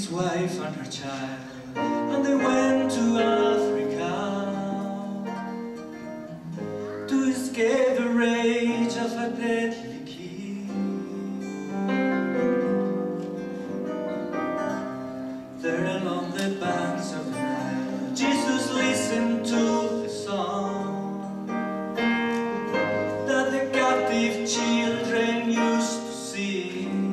his wife and her child, and they went to Africa to escape the rage of a deadly king. There along the banks of the Nile, Jesus listened to the song that the captive children used to sing.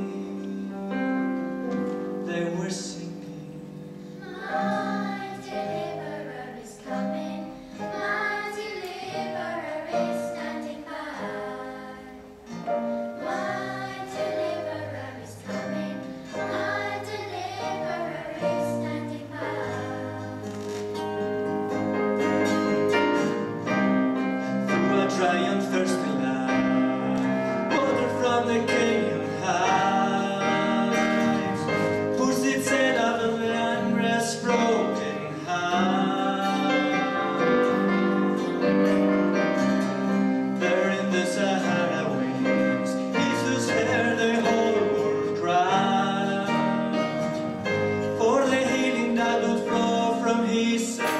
They were singing, My deliverer is coming, my deliverer is standing by. My deliverer is coming, my deliverer is standing by. through a dry and thirsty land, water from the canyon heights pours its head out of the unrest broken heart. There in the Sahara waves, Jesus heard the whole world cry for the healing that would flow from his